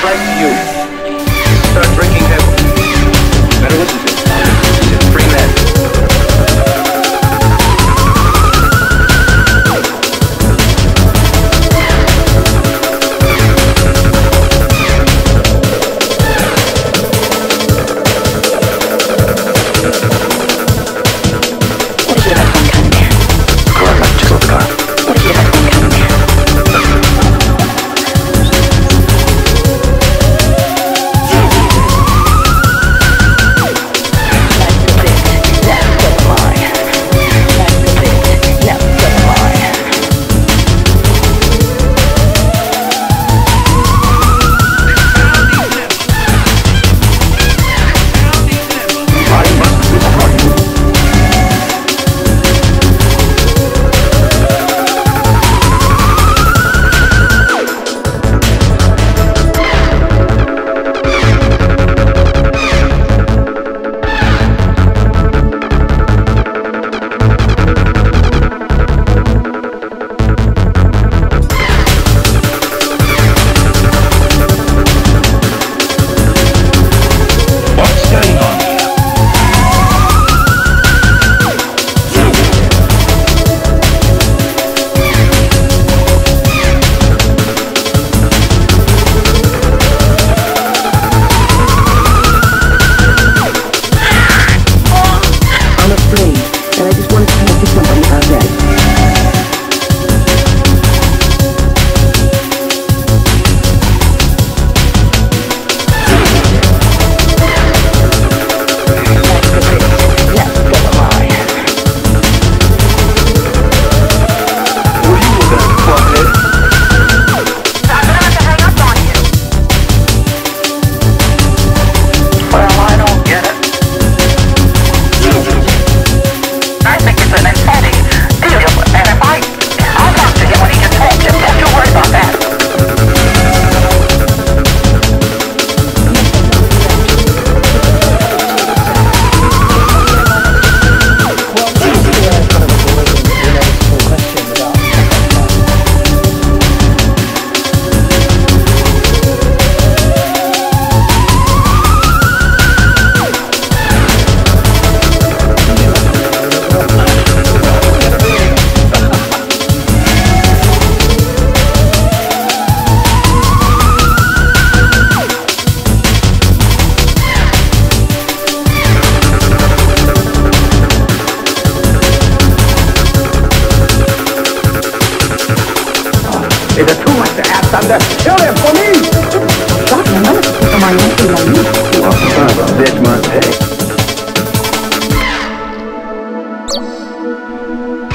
right to you. Start drinking heavily. Better listen to him. He's a free man. Is it too much to ask them to kill him for me? Stop him, let us put my name on you. Well, son of a bitch must pay.